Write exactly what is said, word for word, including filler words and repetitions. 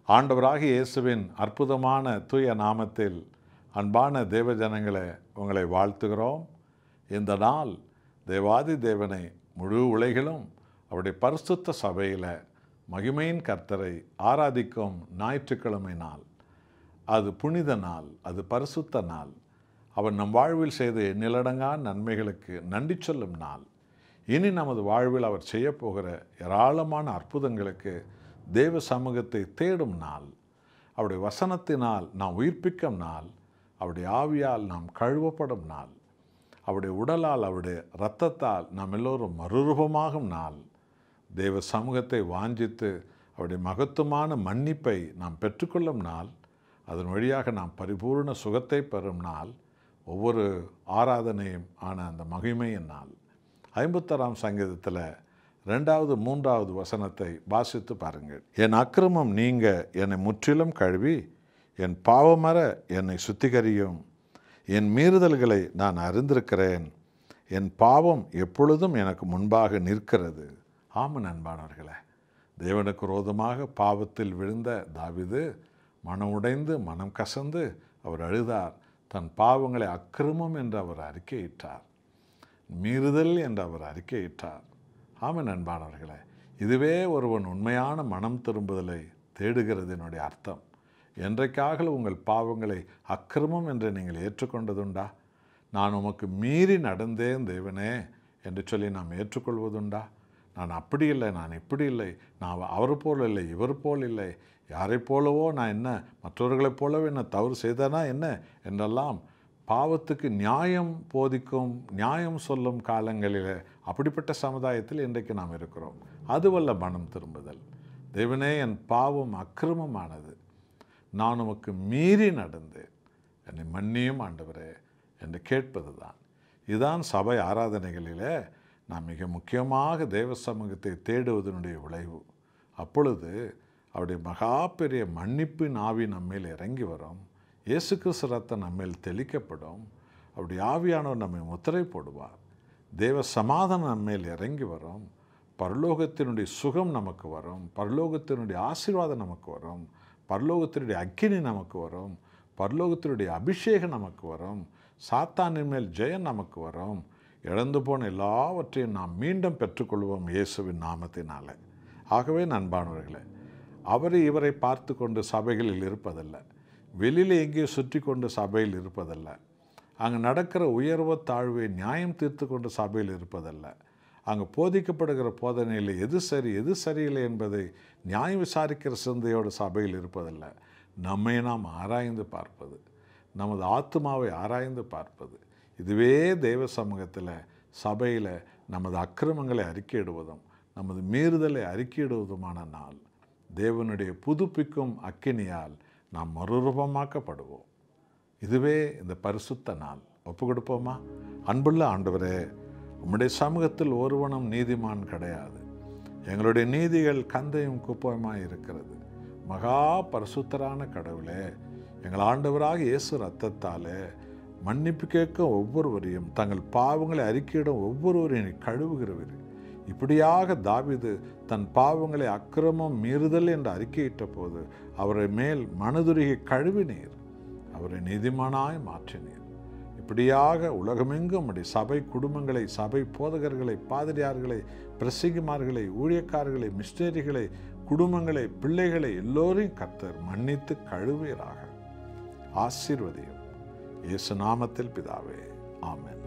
ஆண்டவராகிய இயேசுவின் அற்புதமான தூய நாமத்தில் அன்பான தேவஜனங்களே, உங்களை வாழ்த்துகிறோம். இந்த நாள் தேவாதி தேவனை முழு உலகிலும் அவருடைய பரிசுத்த சபையில் மகிமையின் கர்த்தரை ஆராதிக்கும் ஞாயிற்றுக்கிழமை நாள். அது புனித நாள், அது பரிசுத்த நாள். அவர் நம் வாழ்வில் செய்த எண்ணிலடங்கா நன்மைகளுக்கு நன்றி சொல்லும் நாள். இனி நமது வாழ்வில் அவர் செய்யப்போகிற ஏராளமான அற்புதங்களுக்கு தேவ சமூகத்தை தேடும் நாள். அவருடைய வசனத்தினால் நாம் உயிர்ப்பிக்கும் நாள். அவருடைய ஆவியால் நாம் கழுவப்படும் நாள். அவருடைய உடலால், அவருடைய இரத்தத்தால் நாம் எல்லோரும் மறுரூபமாகும் நாள். தேவ சமூகத்தை வாஞ்சித்து அவருடைய மகத்துவமான மன்னிப்பை நாம் பெற்றுக்கொள்ளும் நாள். அதன் வழியாக நாம் பரிபூர்ண சுகத்தை பெறும் நாள். ஒவ்வொரு ஆராதனையும் ஆன அந்த மகிமையின் நாள். ஐம்பத்தாறாம் சங்கீதத்தில் ரெண்டாவது மூன்றாவது வசனத்தை வாசித்து பாருங்கள். என் அக்கிரமம் நீங்க என்னை முற்றிலும் கழுவி, என் பாவமற என்னை சுத்திகரியும். என் மீறுதல்களை நான் அறிந்திருக்கிறேன். என் பாவம் எப்பொழுதும் எனக்கு முன்பாக நிற்கிறது. ஆமாம் அன்பானவர்களே, தேவனுக்கு விரோதமாக பாவத்தில் விழுந்த தாவீது மனம் உடைந்து மனம் கசந்து அவர் அழுதார். தன் பாவங்களை அக்கிரமம் என்று அவர் அறிக்கையிட்டார். மீறுதல் என்று அவர் அறிக்கையிட்டார். ஆமாம் அன்பானவர்களே, இதுவே ஒருவன் உண்மையான மனம் திரும்புதலை தேடுகிறது என்னுடைய அர்த்தம். என்றைக்காக உங்கள் பாவங்களை அக்கிரமம் என்று நீங்கள் ஏற்றுக்கொண்டதுண்டா? நான் உமக்கு மீறி நடந்தேன் தேவனே என்று சொல்லி நாம் ஏற்றுக்கொள்வதுண்டா? நான் அப்படி இல்லை, நான் இப்படி இல்லை, நான் அவர் போல் இல்லை, இவர் போல் இல்லை, யாரை போலவோ நான் என்ன மற்றவர்களைப் போலவே என்ன தவறு செய்தனா என்ன என்றெல்லாம் பாவத்துக்கு நியாயம் போதிக்கும், நியாயம் சொல்லும் காலங்களில் அப்படிப்பட்ட சமுதாயத்தில் இன்றைக்கு நாம் இருக்கிறோம். அதுவல்ல மனம் திரும்புதல். தேவனே, என் பாவம் அக்கிரமமானது, நான் உமக்கு மீறி நடந்தேன், என்னை மன்னியும் ஆண்டவரே என்று கேட்பது தான். இதுதான் சபை ஆராதனைகளிலே நாம் மிக முக்கியமாக தேவ சமூகத்தை தேடுவதனுடைய விளைவு. அப்பொழுது அவருடைய மகா பெரிய மன்னிப்பின் ஆவி நம்மேல் இறங்கி வரும். இயேசு கிறிஸ்து ரத்தம் நம்மேல் தெளிக்கப்படும். அவருடைய ஆவியானவர் நம்மை முத்திரை போடுவார். தேவ சமாதானம் நம்மேல் இறங்கி வரும். பரலோகத்தினுடைய சுகம் நமக்கு வரும். பரலோகத்தினுடைய ஆசீர்வாதம் நமக்கு வரும். பரலோகத்தினுடைய அக்கினி நமக்கு வரும். பரலோகத்தினுடைய அபிஷேகம் நமக்கு வரும். சாத்தானின் மேல் ஜெயம் நமக்கு வரும். இழந்து போன எல்லாவற்றையும் நாம் மீண்டும் பெற்றுக்கொள்வோம் இயேசுவின் நாமத்தினாலே. ஆகவே நண்பானவர்களே, அவரை இவரை பார்த்து கொண்டு சபைகளில் இருப்பதல்ல, வெளியில் எங்கேயோ சுற்றி கொண்டு சபையில் இருப்பதல்ல, அங்கே நடக்கிற உயர்வ தாழ்வை நியாயம் தீர்த்து கொண்டு சபையில் இருப்பதல்ல, அங்கே போதிக்கப்படுகிற போதனையில் எது சரி எது சரியில்லை என்பதை நியாயம் விசாரிக்கிற சிந்தையோடு சபையில் இருப்பதல்ல. நம்மை நாம் ஆராய்ந்து பார்ப்பது, நமது ஆத்மாவை ஆராய்ந்து பார்ப்பது. இதுவே தேவ சமூகத்தில் சபையில் நமது அக்கிரமங்களை அறிக்கையிடுவதும் நமது மீறுதலை அறிக்கையிடுவதுமான நாள். தேவனுடைய புதுப்பிக்கும் அக்கினியால் நாம் மறுரூபமாக்கப்படுவோம். இதுவே இந்த பரிசுத்த நாள். ஒப்பு கொடுப்போமா? அன்புள்ள ஆண்டவரே, உம்முடைய சமூகத்தில் ஒருவனும் நீதிமான் கிடையாது. எங்களுடைய நீதிகள் கந்தையும் குப்பையுமாய் இருக்கிறது. மகா பரிசுத்தரான கடவுளே, எங்கள் ஆண்டவராக இயேசு இரத்தத்தாலே மன்னிப்பு கேட்க ஒவ்வொருவரையும், தங்கள் பாவங்களை அறிக்கையிடும் ஒவ்வொருவரையும் கழுவுகிறவர். இப்படியாக தாவீது தன் பாவங்களை அக்கிரமம் மீறுதல் என்று அறிக்கையிட்ட போது அவரை மேல் மனதுருகி கழுவினீர், அவரை நீதிமானாய் மாற்றினீர். இப்படியாக உலகமெங்கும் உடைய சபை குடும்பங்களை, சபை போதகர்களை, பாதிரியார்களை, பிரசங்கிமார்களை, ஊழியக்காரர்களை, மிஸ்டரிகளை, குடும்பங்களை, பிள்ளைகளை எல்லோரையும் கர்த்தர் மன்னித்து கழுவீராக. ஆசீர்வதியும். இயேசு நாமத்தில் பிதாவே, ஆமென்.